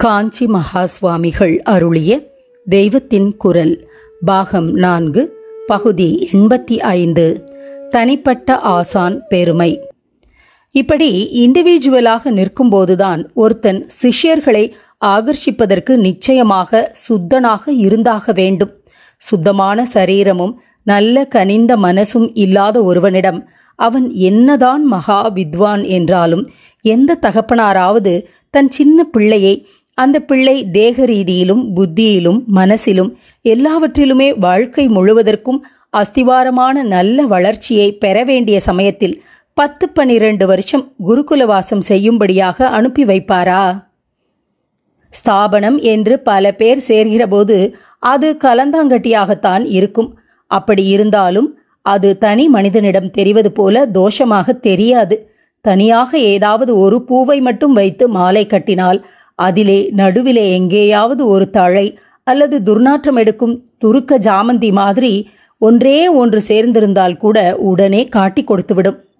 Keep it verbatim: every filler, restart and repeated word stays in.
காஞ்சி மகா சுவாமிகள் அருளிய தெய்வத்தின் குரல் பாகம் நான்கு பகுதி எண்பத்தி ஐந்து. தனிப்பட்ட ஆசான் பெருமை. இப்படி இண்டிவிஜுவலாக நிற்கும்போதுதான் ஒருத்தன் சிஷ்யர்களை ஆகர்ஷிப்பதற்கு நிச்சயமாக சுத்தனாக இருந்தாக வேண்டும். சுத்தமான சரீரமும் நல்ல கனிந்த மனசும் இல்லாத ஒருவனிடம் அவன் என்னதான் மகா வித்வான் என்றாலும் எந்த தகப்பனாராவது தன் சின்ன பிள்ளையை, அந்த பிள்ளை தேக ரீதியிலும் புத்தியிலும் மனசிலும் எல்லாவற்றிலுமே வாழ்க்கை முழுவதற்கும் அஸ்திவாரமான நல்ல வளர்ச்சியை பெற வேண்டிய சமயத்தில் பத்து பன்னிரண்டு வருஷம் குருகுலவாசம் செய்யும்படியாக அனுப்பி வைப்பாரா? ஸ்தாபனம் என்று பல பேர் சேர்கிறபோது அது கலந்தாங்கட்டியாகத்தான் இருக்கும். அப்படி இருந்தாலும் அது தனி மனிதனிடம் தெரிவது போல தோஷமாக தெரியாது. தனியாக ஏதாவது ஒரு பூவை மட்டும் வைத்து மாலை கட்டினால் அதிலே நடுவிலே எங்கேயாவது ஒரு தழை அல்லது துர்நாற்றம் எடுக்கும் துருக்க ஜாமந்தி மாதிரி ஒன்றே ஒன்று சேர்ந்திருந்தால் கூட உடனே காட்டி கொடுத்துவிடும்.